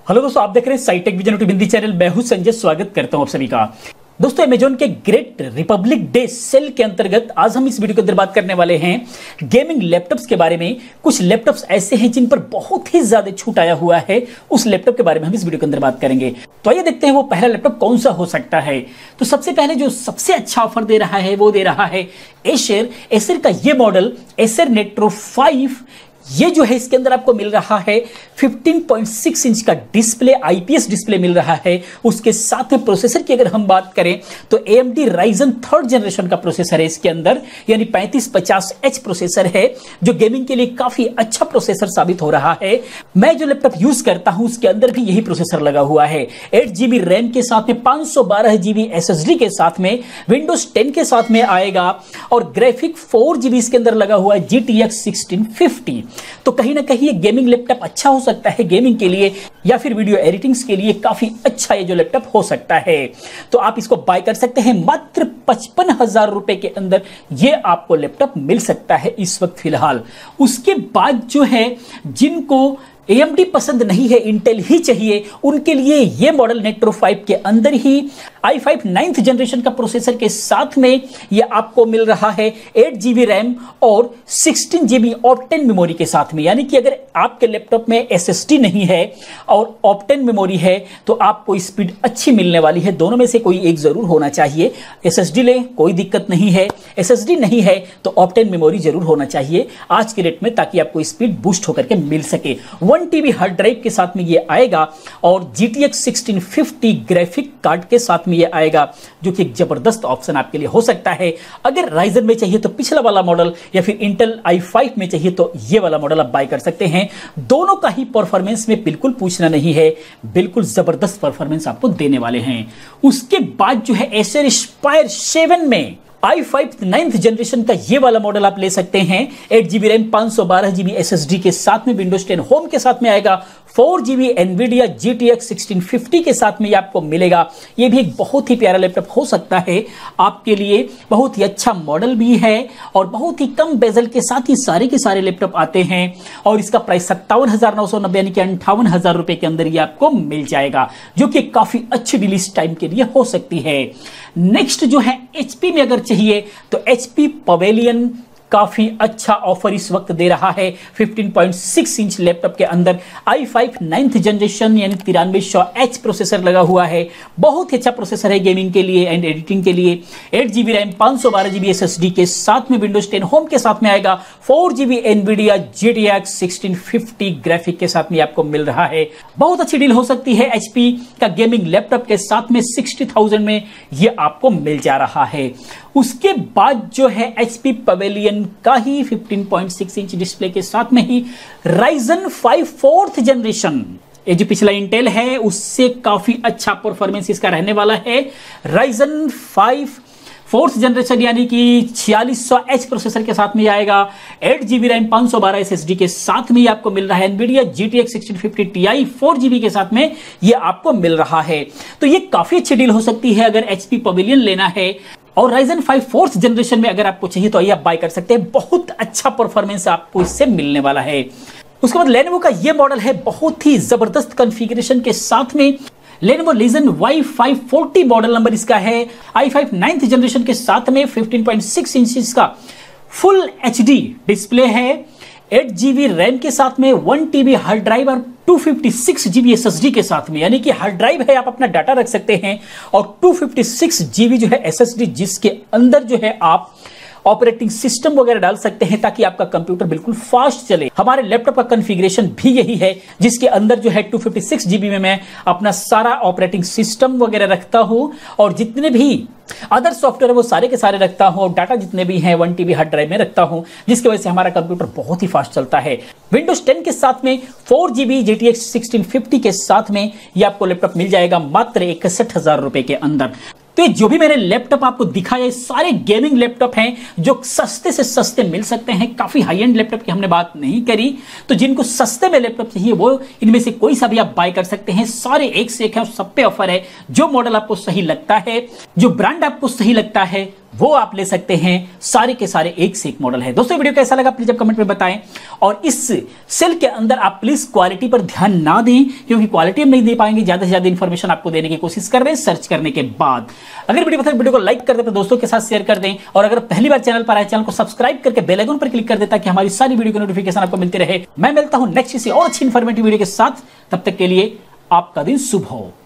Hello दोस्तों, आप देख रहे हैं Scitech vision YouTube Hindi channel. मैं हूं संजय, स्वागत करता हूं आप सभी का। दोस्तों, अमेजॉन के ग्रेट रिपब्लिक डे सेल के अंतर्गत आज हम इस वीडियो के अंदर बात करने वाले हैं गेमिंग लैपटॉप्स के बारे में। कुछ लैपटॉप्स ऐसे हैं जिन पर बहुत ही ज्यादा छूट आया हुआ है, उस लैपटॉप के बारे में हम इस वीडियो के अंदर बात करेंगे। तो आइए देखते हैं वो पहला लैपटॉप कौन सा हो सकता है। तो सबसे पहले जो सबसे अच्छा ऑफर दे रहा है वो दे रहा है एसर का ये मॉडल एसर नेट्रो 5। ये जो है इसके अंदर आपको मिल रहा है 15.6 इंच का डिस्प्ले, आईपीएस डिस्प्ले मिल रहा है। उसके साथ में प्रोसेसर की अगर हम बात करें तो AMD Ryzen 3rd जनरेशन का प्रोसेसर है इसके अंदर, यानी 3550H प्रोसेसर है, जो गेमिंग के लिए काफी अच्छा प्रोसेसर साबित हो रहा है। मैं जो लैपटॉप यूज करता हूं उसके अंदर भी यही प्रोसेसर लगा हुआ है। 8GB रैम के साथ में 512GB SSD के साथ में विंडोज 10 के साथ में आएगा और ग्राफिक 4GB इसके अंदर लगा हुआ है GTX 1650। तो कहीं ना कहीं ये गेमिंग लैपटॉप अच्छा हो सकता है गेमिंग के लिए, या फिर वीडियो एडिटिंग्स के लिए काफी अच्छा ये जो लैपटॉप हो सकता है। तो आप इसको बाय कर सकते हैं मात्र 55,000 रुपए के अंदर। ये आपको लैपटॉप मिल सकता है इस वक्त फिलहाल। उसके बाद जो है जिनको AMD पसंद नहीं है, इंटेल ही चाहिए, उनके लिए ये मॉडल नेट्रो 5 के अंदर ही i5 9th जनरेशन का प्रोसेसर के साथ में ये आपको मिल रहा है 8GB रैम और 16GB ऑप्टेन मेमोरी के साथ में। यानी कि अगर आपके लैपटॉप में SSD नहीं है और ऑप्टेन मेमोरी है तो आपको स्पीड अच्छी मिलने वाली है। दोनों में से कोई एक जरूर होना चाहिए। SSD लें, कोई दिक्कत नहीं है। SSD नहीं है तो ऑप्टेन मेमोरी जरूर होना चाहिए आज के रेट में, ताकि आपको स्पीड बूस्ट होकर के मिल सके। 1TB हार्ड ड्राइव के साथ में ये आएगा और GTX 1650 ग्राफिक कार्ड के साथ में ये आएगा, जो कि एक जबरदस्त ऑप्शन आपके लिए हो सकता है। अगर राइजन में चाहिए तो पिछला वाला मॉडल, या फिर इंटेल i5 में चाहिए तो ये वाला मॉडल आप बाय कर सकते हैं। दोनों का ही परफॉर्मेंस में बिल्कुल पूछना नहीं है, बिल्कुल जबरदस्त परफॉर्मेंस आपको देने वाले हैं। उसके बाद जो है एसर एस्पायर 7 में i5 9th जनरेशन का ये वाला मॉडल आप ले सकते हैं। 8GB रैम 512GB SSD के साथ में विंडोज 10 होम के साथ में आएगा। 4GB NVIDIA GTX 1650 के साथ में ये आपको मिलेगा। ये भी एक बहुत ही प्यारा लैपटॉप हो सकता है आपके लिए। बहुत ही अच्छा मॉडल भी है और बहुत ही कम बेजल के साथ ही सारे के सारे लैपटॉप आते हैं और इसका प्राइस 57,990 यानी कि 58,000 रुपए के अंदर ये आपको मिल जाएगा, जो कि काफी अच्छी डील इस टाइम के लिए हो सकती है। नेक्स्ट जो है HP में अगर चाहिए तो HP पवेलियन काफी अच्छा ऑफर इस वक्त दे रहा है। 15.6 इंच लैपटॉप के अंदर i5 9th जनरेशन यानी 9300H प्रोसेसर लगा हुआ है। बहुत ही अच्छा प्रोसेसर है गेमिंग के लिए एंड एडिटिंग के लिए। 8GB रैम 512GB SSD के साथ में विंडोज 10 होम के साथ में आएगा। 4GB NVIDIA GTX 1650 ग्राफिक के साथ में आपको मिल रहा है। बहुत अच्छी डील हो सकती है HP का गेमिंग लैपटॉप के साथ में। 60,000 में ये आपको मिल जा रहा है। उसके बाद जो है HP पवेलियन का ही 15.6 इंच डिस्प्ले के साथ में ही Ryzen 5 4th जनरेशन, ये जो पिछला इंटेल है उससे काफी अच्छा परफॉर्मेंस इसका रहने वाला है। Ryzen 5 4th जनरेशन यानी कि 4600H प्रोसेसर के साथ में आएगा। 8GB रैम 512 SSD के साथ में आपको मिल रहा है। NVIDIA GTX 1650 Ti 4GB के साथ में ये आपको मिल रहा है। तो ये काफी अच्छी डील हो सकती है अगर HP पवेलियन लेना है। और Ryzen 5 4th जनरेशन में अगर आपको चाहिए तो आइए आप बाय कर सकते हैं। बहुत अच्छा परफॉर्मेंस आपको इससे मिलने वाला है। उसके बाद Lenovo का ये मॉडल है बहुत ही जबरदस्त कॉन्फ़िगरेशन के साथ में। Lenovo Legion Y540 model number इसका है। i5 9th जनरेशन के साथ में 15.6 इंच का फुल HD डिस्प्ले है। 8GB रैम के साथ में 1TB हार्ड ड्राइव और 256GB SSD के साथ में, यानी कि हार्ड ड्राइव है आप अपना डाटा रख सकते हैं और 256GB जो है SSD, जिसके अंदर जो है आप ऑपरेटिंग सिस्टम वगैरह डाल सकते हैं ताकि आपका कंप्यूटर बिल्कुल फास्ट चले। हमारे लैपटॉप का कॉन्फ़िगरेशन भी यही है, जिसके अंदर जो है 256GB में मैं अपना सारा ऑपरेटिंग सिस्टम वगैरह रखता हूं और जितने भी अदर सॉफ्टवेयर है वो सारे के सारे रखता हूं और डाटा जितने भी हैं 1TB हार्ड ड्राइव में रखता हूं, जिसकी वजह से हमारा कंप्यूटर बहुत ही फास्ट चलता है। विंडोज 10 के साथ में 4GB GTX 1650 के साथ में ये आपको लैपटॉप मिल जाएगा मात्र 61,000 रुपए के अंदर। तो जो भी मैंने लैपटॉप आपको दिखाया सारे गेमिंग लैपटॉप हैं जो सस्ते से सस्ते मिल सकते हैं। काफी हाई एंड लैपटॉप की हमने बात नहीं करी, तो जिनको सस्ते में लैपटॉप चाहिए वो इनमें से कोई सा भी आप बाय कर सकते हैं। सारे एक से एक है और सब पे ऑफर है। जो मॉडल आपको सही लगता है, जो ब्रांड आपको सही लगता है, वो आप ले सकते हैं। सारे के सारे एक से एक मॉडल है। दोस्तों वीडियो कैसा लगा प्लीज आप कमेंट में बताएं, और इस सेल के अंदर आप प्लीज क्वालिटी पर ध्यान ना दें, क्योंकि क्वालिटी हम नहीं दे पाएंगे, ज्यादा से ज्यादा इंफॉर्मेशन आपको देने की कोशिश कर रहे हैं सर्च करने के बाद। अगर वीडियो पसंद वीडियो को लाइक कर दें, अपने दोस्तों के साथ शेयर कर दें, और अगर पहली बार चैनल पर आए चैनल को सब्सक्राइब करके बेल आइकन पर क्लिक कर दें ताकि हमारी सारी वीडियो की नोटिफिकेशन आपको मिलती रहे। मैं मिलता हूं नेक्स्ट किसी और अच्छी इंफॉर्मेटिव वीडियो के साथ, तब तक के लिए आपका दिन शुभ हो।